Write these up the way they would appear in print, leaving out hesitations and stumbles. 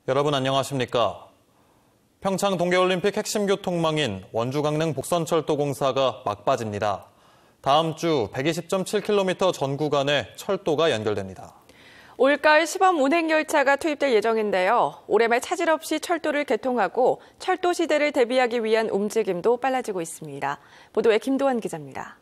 여러분 안녕하십니까? 평창 동계올림픽 핵심 교통망인 원주-강릉 복선철도 공사가 막바지입니다. 다음 주 120.7km 전 구간에 철도가 연결됩니다. 올가을 시범 운행 열차가 투입될 예정인데요. 올해 말 차질 없이 철도를 개통하고 철도 시대를 대비하기 위한 움직임도 빨라지고 있습니다. 보도에 김도환 기자입니다.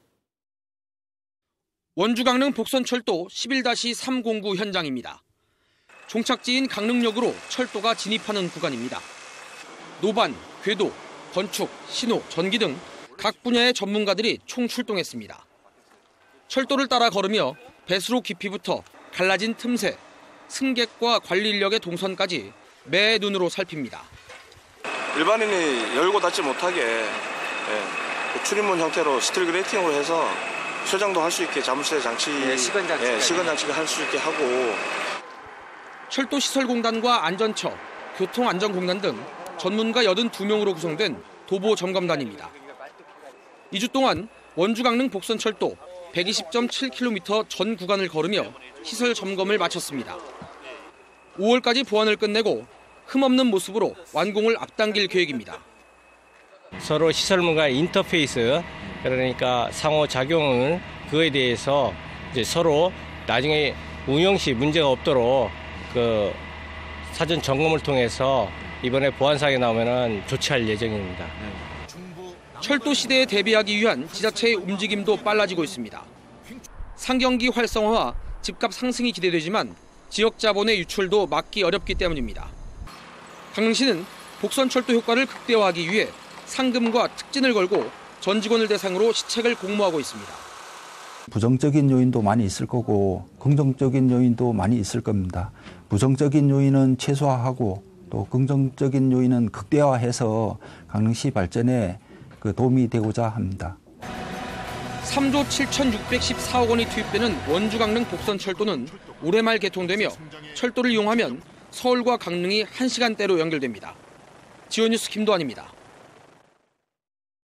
원주-강릉 복선철도 11-309 현장입니다. 종착지인 강릉역으로 철도가 진입하는 구간입니다. 노반, 궤도, 건축, 신호, 전기 등 각 분야의 전문가들이 총출동했습니다. 철도를 따라 걸으며 배수로 깊이부터 갈라진 틈새, 승객과 관리 인력의 동선까지 매 눈으로 살핍니다. 일반인이 열고 닫지 못하게 출입문 형태로 스틸 그레이팅으로 해서 소장도 할 수 있게 자물쇠 장치, 시건 장치를 할 수 있게 하고. 철도시설공단과 안전처, 교통안전공단 등 전문가 82명으로 구성된 도보 점검단입니다. 2주 동안 원주-강릉 복선철도 120.7km 전 구간을 걸으며 시설 점검을 마쳤습니다. 5월까지 보완을 끝내고 흠없는 모습으로 완공을 앞당길 계획입니다. 서로 시설물과 인터페이스, 그러니까 상호작용을 그거에 대해서 이제 서로 나중에 운영 시 문제가 없도록 그 사전 점검을 통해서 이번에 보안 사항이 나오면은 조치할 예정입니다. 철도 시대에 대비하기 위한 지자체의 움직임도 빨라지고 있습니다. 상경기 활성화와 집값 상승이 기대되지만 지역 자본의 유출도 막기 어렵기 때문입니다. 강릉시는 복선철도 효과를 극대화하기 위해 상금과 특진을 걸고 전 직원을 대상으로 시책을 공모하고 있습니다. 부정적인 요인도 많이 있을 거고 긍정적인 요인도 많이 있을 겁니다. 부정적인 요인은 최소화하고 또 긍정적인 요인은 극대화해서 강릉시 발전에 도움이 되고자 합니다. 3조 7,614억 원이 투입되는 원주-강릉 복선철도는 올해 말 개통되며 철도를 이용하면 서울과 강릉이 1시간대로 연결됩니다. 지오뉴스 김도환입니다.